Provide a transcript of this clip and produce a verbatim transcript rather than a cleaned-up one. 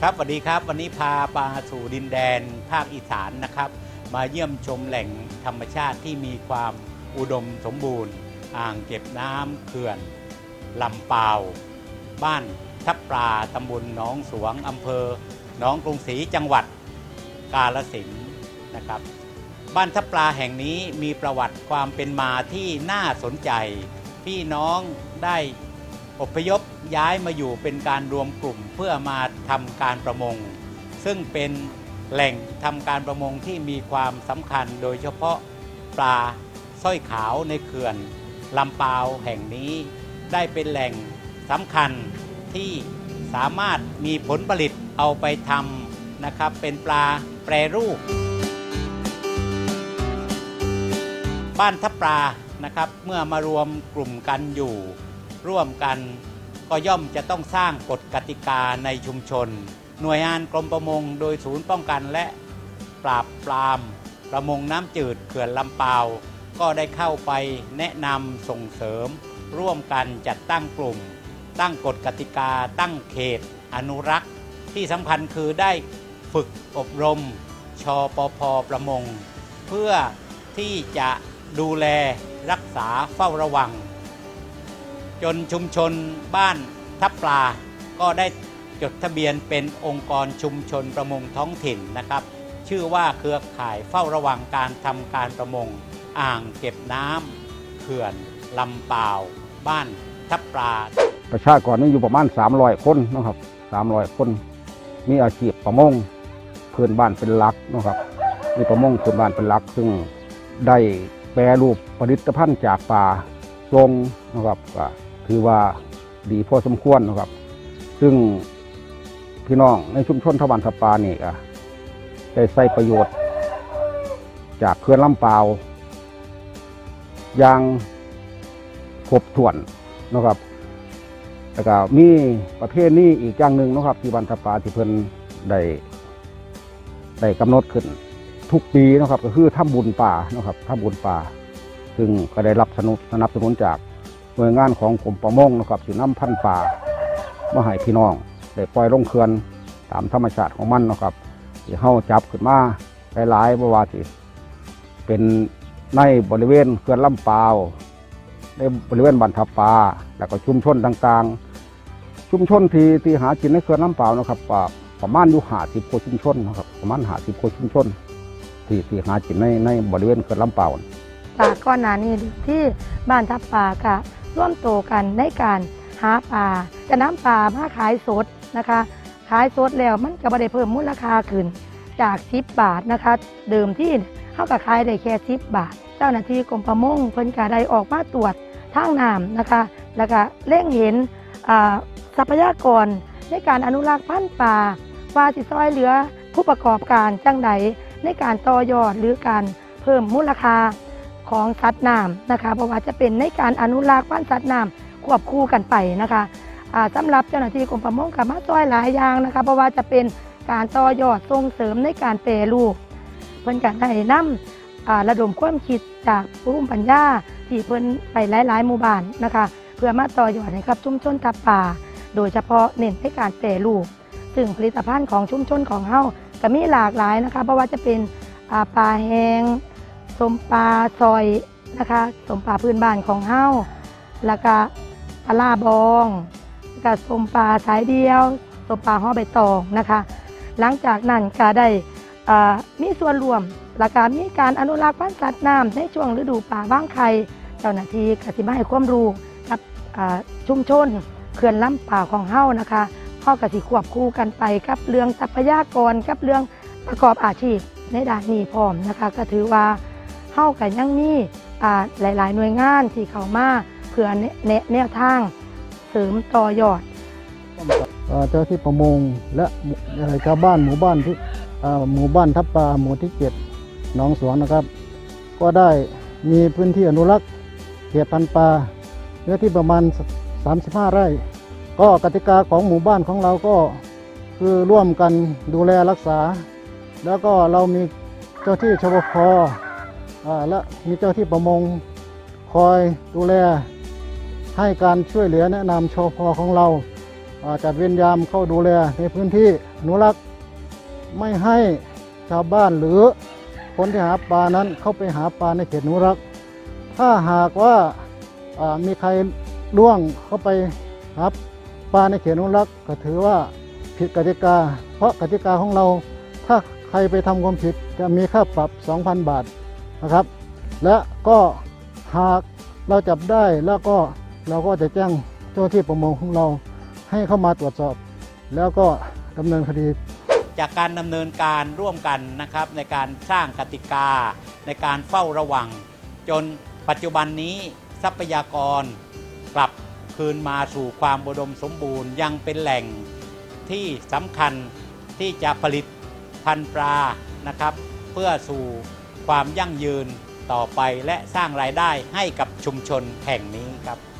ครับสวัสดีครับวันนี้พาปลาสู่ดินแดนภาคอีสานนะครับมาเยี่ยมชมแหล่งธรรมชาติที่มีความอุดมสมบูรณ์อ่างเก็บน้ำเขื่อนลำปาวบ้านทับปลาตำบลหนองสวงอำเภอหนองกรุงศรีจังหวัดกาฬสินธุ์นะครับบ้านทับปลาแห่งนี้มีประวัติความเป็นมาที่น่าสนใจพี่น้องได้อพยพย้ายมาอยู่เป็นการรวมกลุ่มเพื่อมาทำการประมงซึ่งเป็นแหล่งทำการประมงที่มีความสำคัญโดยเฉพาะปลาสร้อยขาวในเขื่อนลำปาวแห่งนี้ได้เป็นแหล่งสำคัญที่สามารถมีผลผลิตเอาไปทำนะครับเป็นปลาแปรรูปบ้านทับปลานะครับเมื่อมารวมกลุ่มกันอยู่ร่วมกันก็ย่อมจะต้องสร้างกฎกติกาในชุมชนหน่วยงานกรมประมงโดยศูนย์ป้องกันและปราบปรามประมงน้ำจืดเขื่อนลำปาวก็ได้เข้าไปแนะนำส่งเสริมร่วมกันจัดตั้งกลุ่มตั้งกฎกติกาตั้งเขตอนุรักษ์ที่สำคัญคือได้ฝึกอบรมชปพ.ประมงเพื่อที่จะดูแลรักษาเฝ้าระวังจนชุมชนบ้านทับปลาก็ได้จดทะเบียนเป็นองค์กรชุมชนประมงท้องถิ่นนะครับชื่อว่าเครือข่ายเฝ้าระวังการทำการประมงอ่างเก็บน้ำเขื่อนลำปาวบ้านทับปลาประชากรมีอยู่ประมาณสามร้อยคนนะครับสามร้อยคนมีอาชีพประมงพื้นบ้านเป็นหลักนะครับมีประมงพื้นบ้านเป็นหลักซึ่งได้แปรรูปผลิตภัณฑ์จากปลาทรงนะครับก็ถือว่าดีพอสมควรนะครับซึ่งพี่น้องในชุมชนทบ้านทับปลานี่ก็ได้ใช้ประโยชน์จากเขื่อนลำปาวอย่างครบถ้วนนะครับแล้วก็มีประเภทนี้อีกอย่างหนึ่งนะครับที่บ้านทับปลาที่เพิ่นได้ได้กำหนดขึ้นทุกปีนะครับก็คือทำบุญป่านะครับทำบุญป่าซึ่งก็ได้รับสนับสนับสนุนจากหน่วยงานของกรมประมงนะครับที่นำพันธุ์ป่ามาให้พี่น้องได้ปล่อยลงเขื่อนตามธรรมชาติของมันนะครับที่เฮาจับขึ้นมาหลายๆบ่ว่าสิเป็นในบริเวณเขื่อนลำปาวในบริเวณบ้านทับปลาแล้วก็ชุมชนต่างๆชุมชนที่ที่หากินในเขื่อนลำปาวนะครับประมาณอยู่ห้าสิบกว่าชุมชนนะครับประมาณห้าสิบกว่าชุมชนที่ที่หากินในในบริเวณเขื่อนลำปาวปลาก้อนหนานี้ที่บ้านทับปลาก็ร่วมโตกันในการหาปลาจะนำปลามาขายสดนะคะขายสดแล้วมันก็บ่ได้เพิ่มมูลค่าขึ้นจากสิบบาทนะคะเดิมที่เขาก็ขายได้แค่สิบบาทเจ้าหน้าที่กรมประมงเพิ่นก็ได้ออกมาตรวจทางน้ำนะคะแล้วก็เล็งเห็นทรัพยากรในการอนุรักษ์พันธุ์ปลาว่าสิซอยเหลือผู้ประกอบการจังใดในการต่อยอดหรือการเพิ่มมูลค่าของสัตว์น้ำนะคะเพราะว่าจะเป็นในการอนุรักษ์พันธุ์สัตว์น้ำควบคู่กันไปนะคะสำหรับเจ้าหน้าที่กรมประมงก็มาช่วยหลายอย่างนะคะเพราะว่าจะเป็นการต่อยอดส่งเสริมในการแปรรูปเพิ่นก็ได้นำระดมความคิดจากภูมิปัญญาที่เพิ่นไปหลายๆหมู่บ้านนะคะเพื่อมาต่อยอดให้กับชุมชนทับปลาโดยเฉพาะเน้นในการแปรรูปซึ่งผลิตภัณฑ์ของชุมชนของเฮาก็มีหลากหลายนะคะเพราะว่าจะเป็นปลาแห้งสมปลาซอยนะคะสมปลาพื้นบ้านของเฮาแล้วก็ปลาลาบองแล้วก็สมปลาสายเดียวสมปลาห่อใบตองนะคะหลังจากนั้นก็ได้มีส่วนรวมและก็มีการอนุรักษ์พันธุ์สัตว์น้ำในช่วงฤดูปลาว่างไข่เจ้าหน้าที่ก็สิมาให้ความรู้กับชุมชนเขื่อนลำปาวของเฮานะคะเฮาก็สิควบคู่กันไปกับเรื่องทรัพยากรกับเรื่องประกอบอาชีพในด้านนี้พร้อมนะคะก็ถือว่าเฮาก็ยังมีหลายๆหน่วยงานที่เข้ามาเพื่อแนะแนวทางเสริมต่อยอดเจ้าที่ประมงและชาวบ้านหมู่บ้านที่หมู่บ้านทับปลาหมู่ที่เจ็ดหนองสวงนะครับก็ได้มีพื้นที่อนุรักษ์เขตพันธุ์ปลาเนื้อที่ประมาณสามสิบห้าไร่ก็กติกาของหมู่บ้านของเราก็คือร่วมกันดูแลรักษาแล้วก็เรามีเจ้าที่ชปพ.และมีเจ้าที่ประมงคอยดูแลให้การช่วยเหลือแนะนำชปพ.ของเราอ่าจัดเวรยามเข้าดูแลในพื้นที่อนุรักษ์ไม่ให้ชาวบ้านหรือคนที่หาปลานั้นเข้าไปหาปลาในเขตอนุรักษ์ถ้าหากว่าอ่ามีใครล่วงเข้าไปหาปลาในเขตอนุรักษ์ก็ถือว่าผิดกติกาเพราะกติกาของเราถ้าใครไปทำความผิดจะมีค่าปรับ สองพัน บาทนะครับและก็หากเราจับได้แล้วก็เราก็จะแจ้งเจ้าหน้าที่ประมงของเราให้เข้ามาตรวจสอบแล้วก็ดำเนินคดีจากการดำเนินการร่วมกันนะครับในการสร้างกติกาในการเฝ้าระวังจนปัจจุบันนี้ทรัพยากรกลับคืนมาสู่ความอุดมสมบูรณ์ยังเป็นแหล่งที่สำคัญที่จะผลิตพันธุ์ปลานะครับเพื่อสู่ความยั่งยืนต่อไปและสร้างรายได้ให้กับชุมชนแห่งนี้ครับ